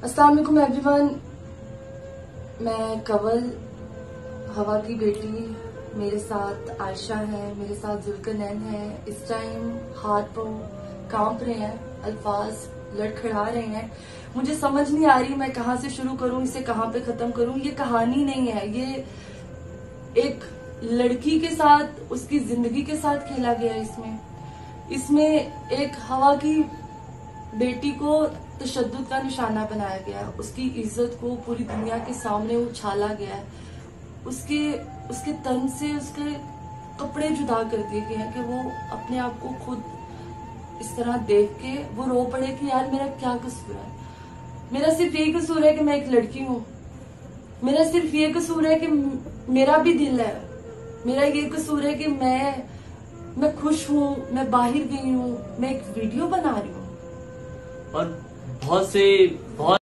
अस्सलाम वालेकुम एवरीवन। मैं कंवल हवा की बेटी, मेरे साथ आयशा है, मेरे साथ जुल्करनैन है। इस टाइम हाथ पांव कांप रहे हैं, अल्फाज लड़खड़ा रहे हैं। मुझे समझ नहीं आ रही मैं कहाँ से शुरू करूं, इसे कहाँ पे खत्म करूं। ये कहानी नहीं है, ये एक लड़की के साथ, उसकी जिंदगी के साथ खेला गया है। इसमें एक हवा की बेटी को तशद्दुद का निशाना बनाया गया, उसकी इज्जत को पूरी दुनिया के सामने उछाला गया है। उसके तन से उसके कपड़े जुदा कर दिए गए हैं कि वो अपने आप को खुद इस तरह देख के वो रो पड़े कि यार मेरा क्या कसूर है। मेरा सिर्फ ये कसूर है कि मैं एक लड़की हूँ। मेरा सिर्फ ये कसूर है कि मेरा भी दिल है। मेरा ये कसूर है कि मैं खुश हूँ, मैं बाहर गई हूँ, मैं एक वीडियो बना रही हूँ। और बहुत से